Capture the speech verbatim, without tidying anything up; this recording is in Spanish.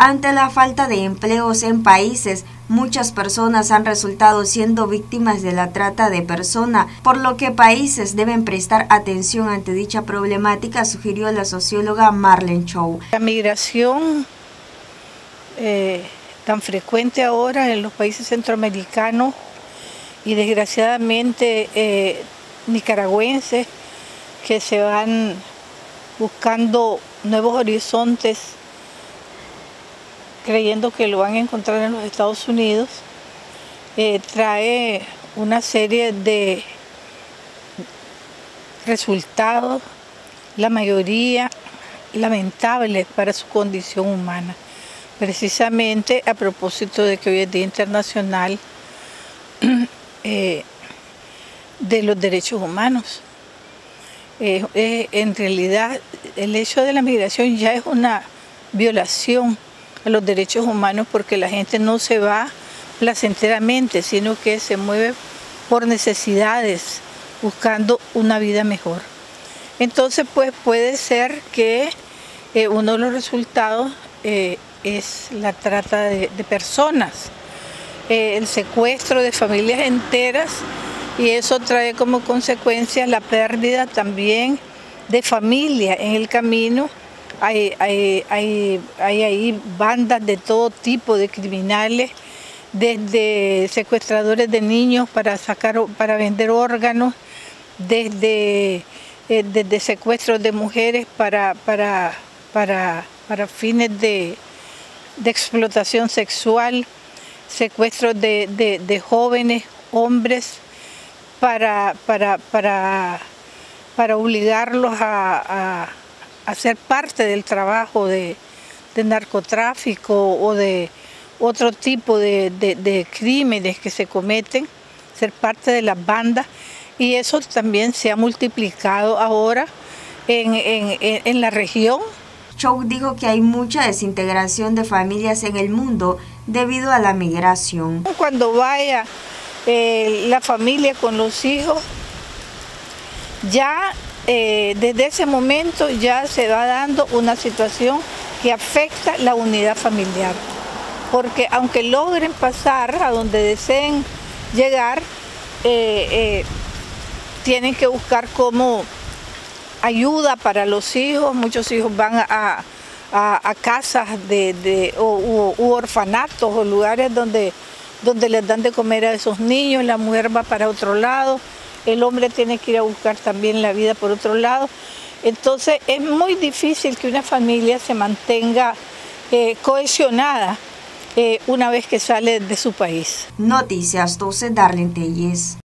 Ante la falta de empleos en países, muchas personas han resultado siendo víctimas de la trata de personas, por lo que países deben prestar atención ante dicha problemática, sugirió la socióloga Marlene Chow. La migración eh, tan frecuente ahora en los países centroamericanos y desgraciadamente eh, nicaragüenses que se van buscando nuevos horizontes, creyendo que lo van a encontrar en los Estados Unidos, eh, trae una serie de resultados, la mayoría lamentables para su condición humana. Precisamente a propósito de que hoy es Día Internacional eh, de los Derechos Humanos. Eh, eh, en realidad, el hecho de la migración ya es una violación a los derechos humanos, porque la gente no se va placenteramente, sino que se mueve por necesidades, buscando una vida mejor. Entonces, pues puede ser que eh, uno de los resultados eh, es la trata de, de personas, eh, el secuestro de familias enteras, y eso trae como consecuencia la pérdida también de familia en el camino. Hay, hay, hay, hay ahí bandas de todo tipo de criminales, desde secuestradores de niños para, sacar, para vender órganos, desde, eh, desde secuestros de mujeres para, para, para, para fines de, de explotación sexual, secuestros de, de, de jóvenes, hombres, para, para, para, para obligarlos a, a hacer parte del trabajo de, de narcotráfico o de otro tipo de, de, de crímenes que se cometen, ser parte de las bandas, y eso también se ha multiplicado ahora en, en, en la región. Chow dijo que hay mucha desintegración de familias en el mundo debido a la migración. Cuando vaya eh, la familia con los hijos, ya Eh, desde ese momento ya se va dando una situación que afecta la unidad familiar, porque aunque logren pasar a donde deseen llegar, eh, eh, tienen que buscar como ayuda para los hijos. Muchos hijos van a, a, a casas de, de, o, u, u orfanatos o lugares donde, donde les dan de comer a esos niños. La mujer va para otro lado. El hombre tiene que ir a buscar también la vida por otro lado. Entonces es muy difícil que una familia se mantenga eh, cohesionada eh, una vez que sale de su país. Noticias doce, Darlene Telles.